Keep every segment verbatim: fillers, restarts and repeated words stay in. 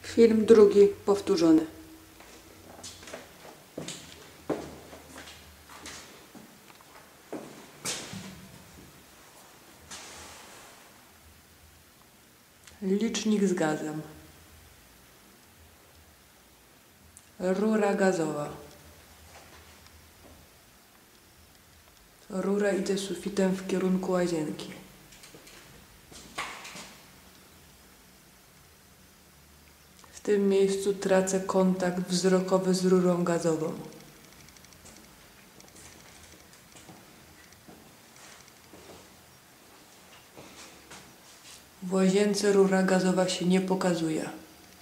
Film drugi powtórzony. Licznik z gazem. Rura gazowa. Rura idzie sufitem w kierunku łazienki. W tym miejscu tracę kontakt wzrokowy z rurą gazową. W łazience rura gazowa się nie pokazuje.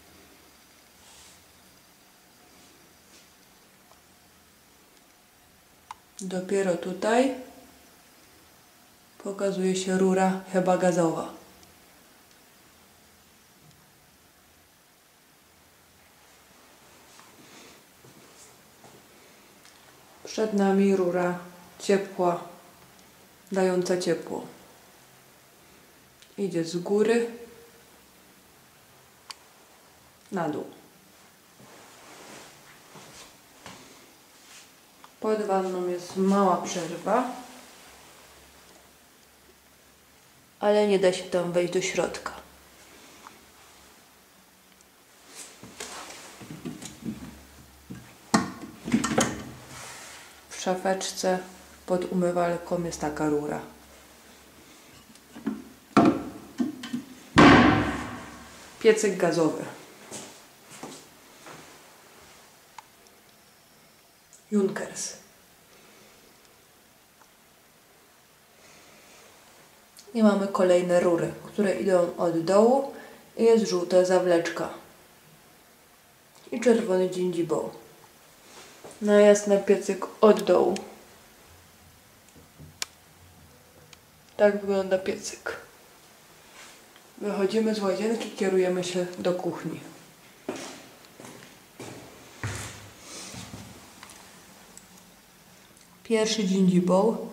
Dopiero tutaj pokazuje się rura chyba gazowa. Przed nami rura ciepła, dająca ciepło. Idzie z góry na dół. Pod wanną jest mała przerwa, ale nie da się tam wejść do środka. W szafeczce pod umywalką jest taka rura. Piecyk gazowy. Junkers. I mamy kolejne rury, które idą od dołu i jest żółta zawleczka i czerwony dżindziboł. Na jasny piecyk od dołu. Tak wygląda piecyk. Wychodzimy z łazienki, kierujemy się do kuchni. Pierwszy dżindziboł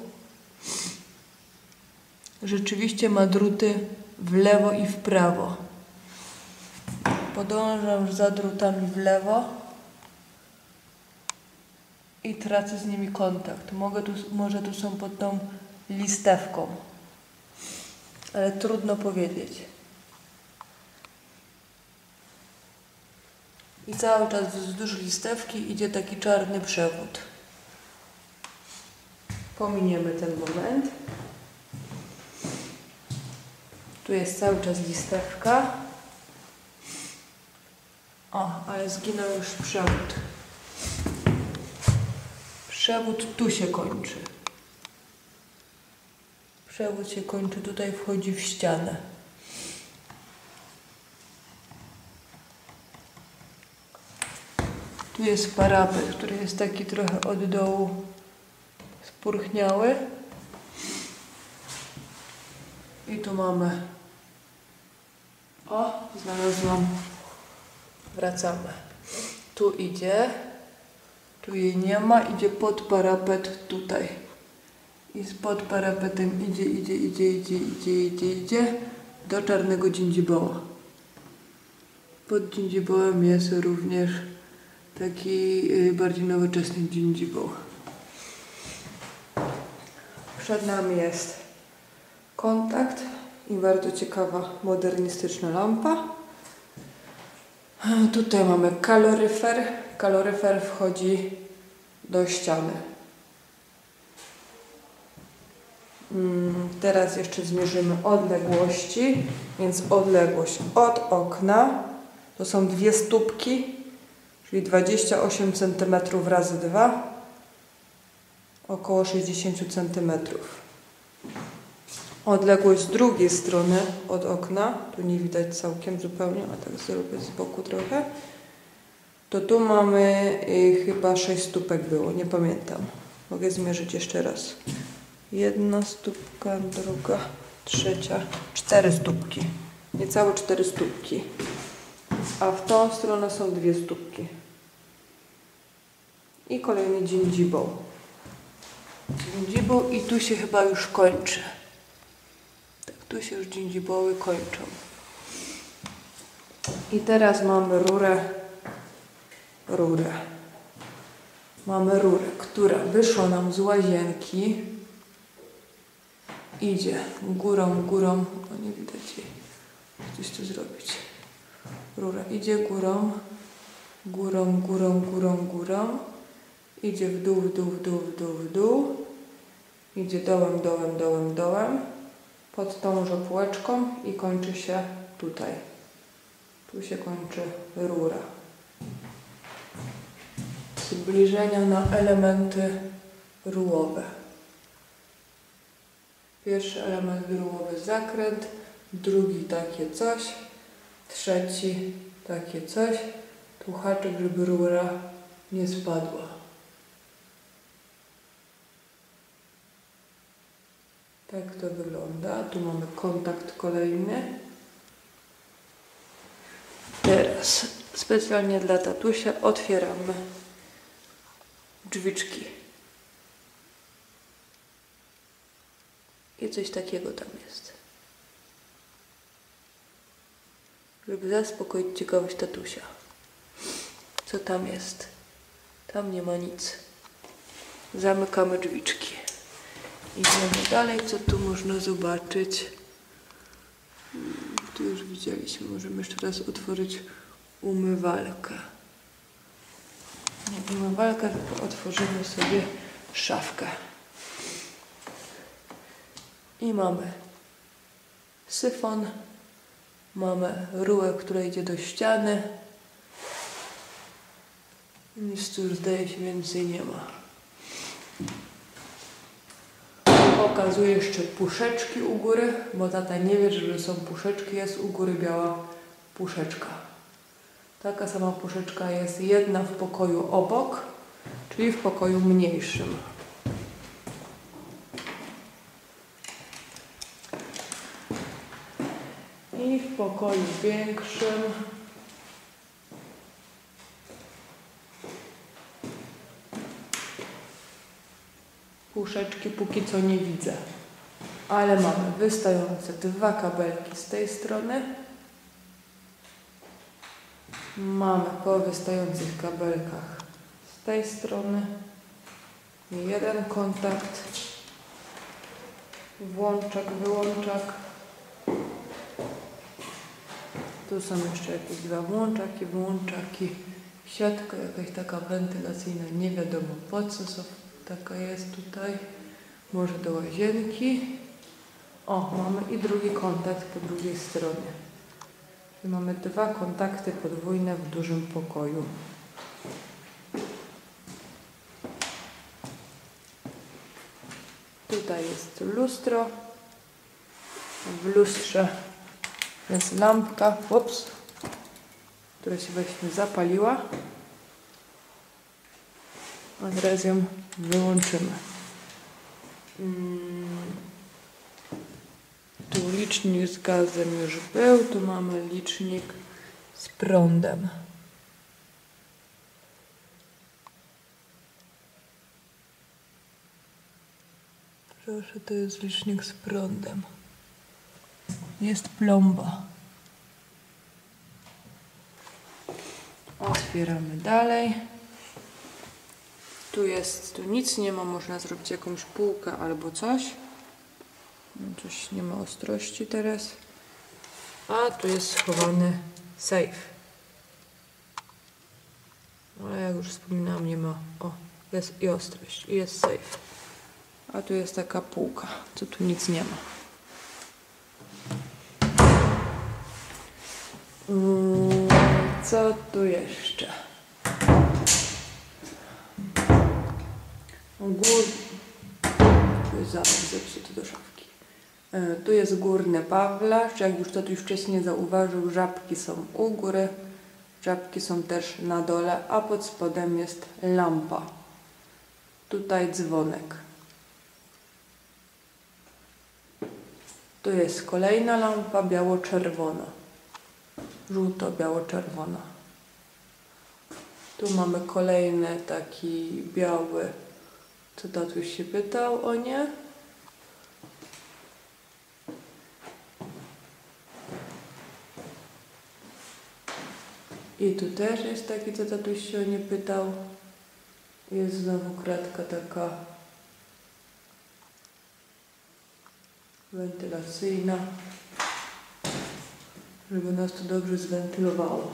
rzeczywiście ma druty w lewo i w prawo. Podążam za drutami w lewo i tracę z nimi kontakt. Mogę tu, może tu są pod tą listewką, ale trudno powiedzieć. I cały czas wzdłuż listewki idzie taki czarny przewód. Pominiemy ten moment. Tu jest cały czas listewka. O, ale zginął już przewód. Przewód tu się kończy. Przewód się kończy, tutaj wchodzi w ścianę. Tu jest parapet, który jest taki trochę od dołu spurchniały. I tu mamy... O, znalazłam. Wracamy. Tu idzie. Tu jej nie ma. Idzie pod parapet tutaj. I pod parapetem idzie, idzie, idzie, idzie, idzie, idzie, idzie do czarnego dżindziboła. Pod dżindzibołem jest również taki bardziej nowoczesny dżindziboł. Przed nami jest kontakt i bardzo ciekawa, modernistyczna lampa. Tutaj mamy kaloryfer. Kaloryfer wchodzi do ściany. Teraz jeszcze zmierzymy odległości, więc odległość od okna to są dwie stópki, czyli dwadzieścia osiem centymetrów razy dwa, około sześćdziesiąt centymetrów. Odległość z drugiej strony od okna, tu nie widać całkiem zupełnie, a tak zrobię z boku trochę, to tu mamy y, chyba sześć stópek było, nie pamiętam. Mogę zmierzyć jeszcze raz. Jedna stópka, druga, trzecia, cztery stópki. Niecałe cztery stópki. A w tą stronę są dwie stópki. I kolejny dżindziboł. Dżindziboł i tu się chyba już kończy. Tak, tu się już dżindziboły kończą. I teraz mamy rurę, rurę. Mamy rurę, która wyszła nam z łazienki. Idzie górą, górą, o nie widać jej, coś tu zrobić. Rura idzie górą, górą, górą, górą, górą. Idzie w dół, w dół, w dół, w dół, w dół. Idzie dołem, dołem, dołem, dołem. Pod tą żopłeczką i kończy się tutaj. Tu się kończy rura. Zbliżenia na elementy rułowe. Pierwszy element rułowy zakręt, drugi takie coś, trzeci takie coś. Tu haczyk, żeby rura nie spadła. Tak to wygląda. Tu mamy kontakt kolejny. Teraz specjalnie dla tatusia otwieramy drzwiczki. I coś takiego tam jest. Żeby zaspokoić ciekawość tatusia. Co tam jest? Tam nie ma nic. Zamykamy drzwiczki. Idziemy dalej, co tu można zobaczyć. Tu już widzieliśmy. Możemy jeszcze raz otworzyć umywalkę. Nie umywalkę, tylko otworzymy sobie szafkę. I mamy syfon. Mamy rurę, która idzie do ściany. Nic tu już zdaje się więcej nie ma. Pokazuję jeszcze puszeczki u góry, bo tata nie wie, że są puszeczki. Jest u góry biała puszeczka. Taka sama puszeczka jest jedna w pokoju obok, czyli w pokoju mniejszym. I w pokoju większym puszeczki póki co nie widzę, ale mamy wystające dwa kabelki z tej strony. Mamy po wystających kabelkach z tej strony jeden kontakt, włączak, wyłączak. Tu są jeszcze jakieś dwa włączaki, wyłączaki, siatka jakaś taka wentylacyjna, nie wiadomo po co są. Taka jest tutaj, może do łazienki. O, mamy i drugi kontakt po drugiej stronie. I mamy dwa kontakty podwójne w dużym pokoju. Tutaj jest lustro. W lustrze jest lampka, ups, która się właśnie zapaliła. A teraz ją wyłączymy. Hmm. Tu licznik z gazem już był, tu mamy licznik z prądem. Proszę, to jest licznik z prądem. Jest plomba. Otwieramy dalej. Tu jest, tu nic nie ma, można zrobić jakąś półkę albo coś. Coś nie ma ostrości teraz. A tu jest schowany safe. Ale jak już wspominałam, nie ma. O, jest i ostrość, i jest safe. A tu jest taka półka, co tu nic nie ma. Hmm, co tu jeszcze? Gór... Zaraz zepsuty do szafki. E, tu jest górny pawlarz. Jak już to tu już wcześniej zauważył, żabki są u góry, żabki są też na dole, a pod spodem jest lampa. Tutaj dzwonek. Tu jest kolejna lampa biało-czerwona. Żółto-biało-czerwona. Tu mamy kolejny taki biały. Co tatuś się pytał o nie? I tu też jest taki, co tatuś się o nie pytał. Jest znowu kratka taka wentylacyjna, żeby nas to dobrze zwentylowało.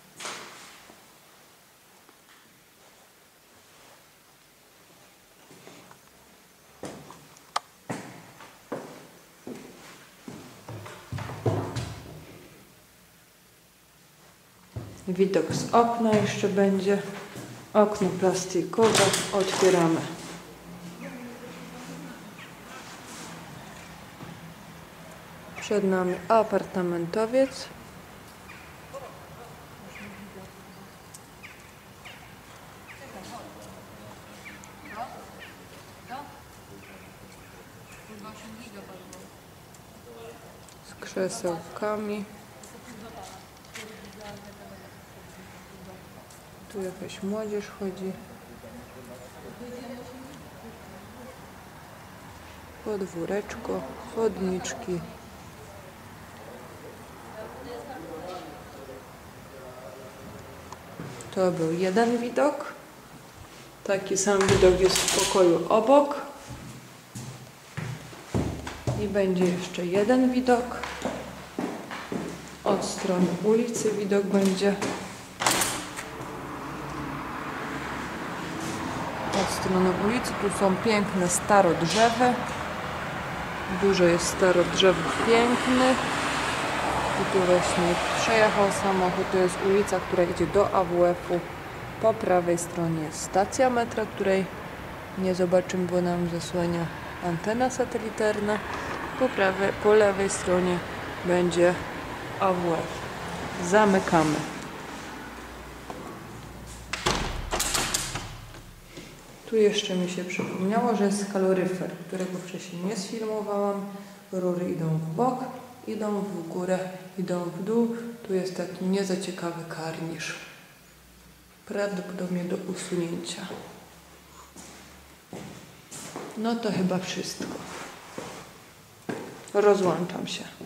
Widok z okna jeszcze będzie. Okno plastikowe. Otwieramy. Przed nami apartamentowiec. Z krzesełkami. Tu jakaś młodzież chodzi. Podwóreczko, chodniczki. To był jeden widok. Taki sam widok jest w pokoju obok. I będzie jeszcze jeden widok. Od strony ulicy widok będzie. Od strony ulicy tu są piękne starodrzewy. Dużo jest starodrzewów pięknych. I tu właśnie przejechał samochód. To jest ulica, która idzie do A W F-u. Po prawej stronie jest stacja metra, której nie zobaczymy, bo nam zasłania antena satelitarna. Po, prawej, po lewej stronie będzie A W F. Zamykamy. Tu jeszcze mi się przypomniało, że jest kaloryfer, którego wcześniej nie sfilmowałam. Rury idą w bok, idą w górę, idą w dół. Tu jest taki nie za ciekawy karnisz. Prawdopodobnie do usunięcia. No to chyba wszystko. Rozłączam się.